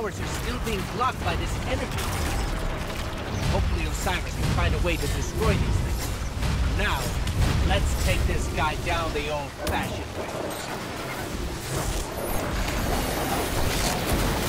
powers are still being blocked by this energy. Hopefully Osiris can find a way to destroy these things. For now, let's take this guy down the old-fashioned way.